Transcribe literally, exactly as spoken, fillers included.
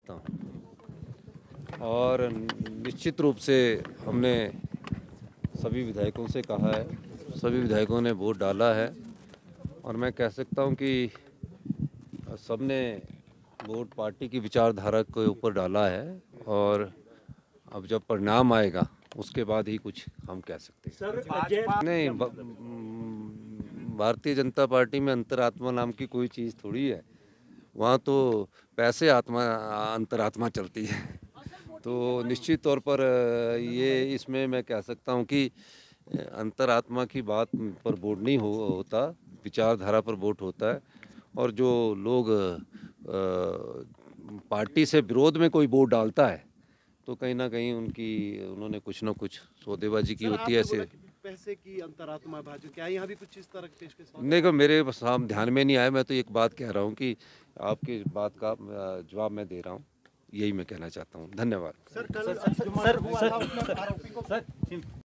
सकता हूँ। और निश्चित रूप से हमने सभी विधायकों से कहा है, सभी विधायकों ने वोट डाला है और मैं कह सकता हूँ कि सबने वोट पार्टी की विचारधारा के ऊपर डाला है और अब जब परिणाम आएगा उसके बाद ही कुछ हम कह सकते हैं। सर, नहीं, भारतीय जनता पार्टी में अंतरात्मा नाम की कोई चीज़ थोड़ी है, वहाँ तो पैसे आत्मा अंतरात्मा चलती है। तो निश्चित तौर पर ये इसमें मैं कह सकता हूँ कि अंतरात्मा की बात पर वोट नहीं हो होता, विचारधारा पर वोट होता है। और जो लोग पार्टी से विरोध में कोई वोट डालता है तो कहीं ना कहीं उनकी उन्होंने कुछ ना कुछ सौदेबाजी की होती है। ऐसे पैसे की अंतरात्मा भाजपा, क्या यहाँ भी कुछ इस तरह के पेश नहीं को मेरे सामने ध्यान में नहीं आया। मैं तो एक बात कह रहा हूँ कि आपकी बात का जवाब मैं दे रहा हूँ, यही मैं कहना चाहता हूँ। धन्यवाद। Sir, sir, sir, sir, sir, sir, sir,